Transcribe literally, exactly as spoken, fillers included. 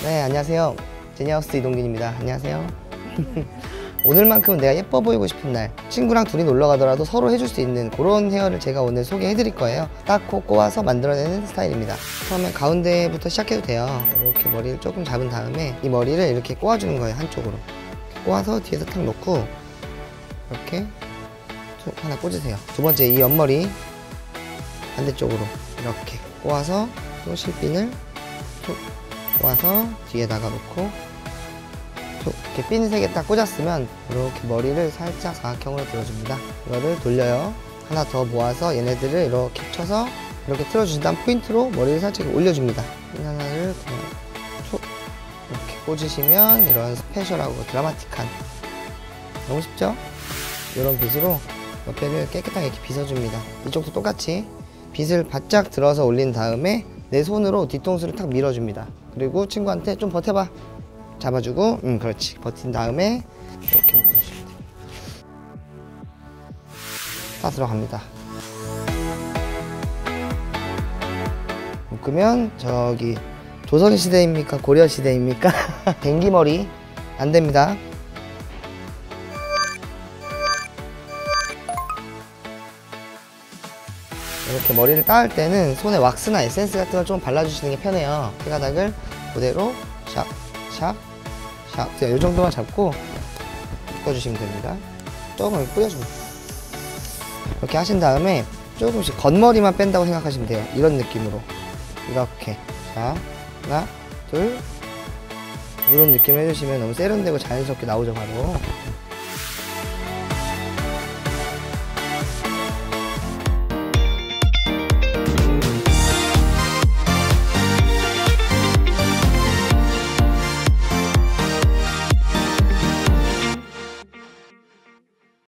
네, 안녕하세요. 제니하우스 이동균입니다. 안녕하세요. 오늘만큼은 내가 예뻐 보이고 싶은 날, 친구랑 둘이 놀러 가더라도 서로 해줄 수 있는 그런 헤어를 제가 오늘 소개해 드릴 거예요. 딱 꼬아서 만들어내는 스타일입니다. 처음엔 가운데부터 시작해도 돼요. 이렇게 머리를 조금 잡은 다음에 이 머리를 이렇게 꼬아주는 거예요. 한쪽으로 꼬아서 뒤에서 탁 놓고 이렇게 툭 하나 꽂으세요. 두 번째, 이 옆머리 반대쪽으로 이렇게 꼬아서 또 실핀을 툭 꼬아서 뒤에다가 놓고 툭 이렇게 핀 세 개 딱 꽂았으면 이렇게 머리를 살짝 사각형으로 들어줍니다. 이거를 돌려요. 하나 더 모아서 얘네들을 이렇게 쳐서 이렇게 틀어주신 다음 포인트로 머리를 살짝 올려줍니다. 핀 하나를 그냥 툭 이렇게 꽂으시면 이런 스페셜하고 드라마틱한, 너무 쉽죠? 이런 빗으로 옆에를 깨끗하게 이렇게 빗어줍니다. 이쪽도 똑같이 빗을 바짝 들어서 올린 다음에 내 손으로 뒤통수를 탁 밀어줍니다. 그리고 친구한테 좀 버텨봐 잡아주고, 음 그렇지, 버틴 다음에 이렇게 묶어주시면 돼요. 다 들어갑니다. 묶으면 저기 조선시대입니까 고려시대입니까? 댕기머리 안됩니다. 이렇게 머리를 따을 때는 손에 왁스나 에센스 같은 걸 좀 발라주시는 게 편해요. 피가닥을 그대로 샥, 샥, 샥, 이 정도만 잡고 묶어주시면 됩니다. 조금 뿌려줍니다. 이렇게 하신 다음에 조금씩 겉머리만 뺀다고 생각하시면 돼요. 이런 느낌으로 이렇게, 자, 하나, 둘, 이런 느낌을 해주시면 너무 세련되고 자연스럽게 나오죠. 바로